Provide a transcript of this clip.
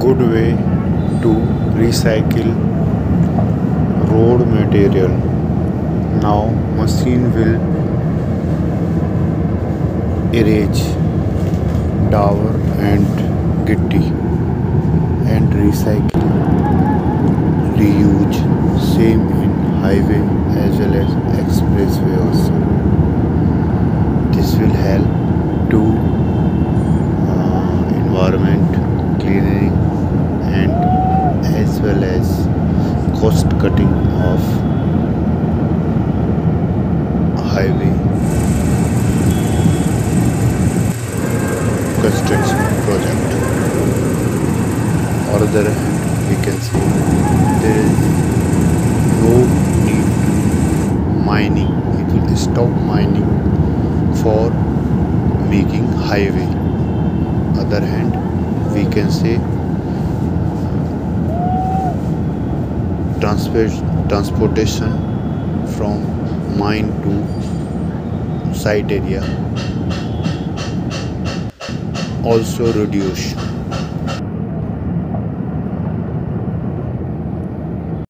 good way to recycle road material. Now machine will erase tower and gitti and recycle reuse. Same in highway as well as expressway also. This will help to environment cleaning and as well as cost cutting of highway construction project. On the other hand, we can see there is no need to mining. It will stop mining for making highway. Other hand, we can say transportation from mine to site area also reduce.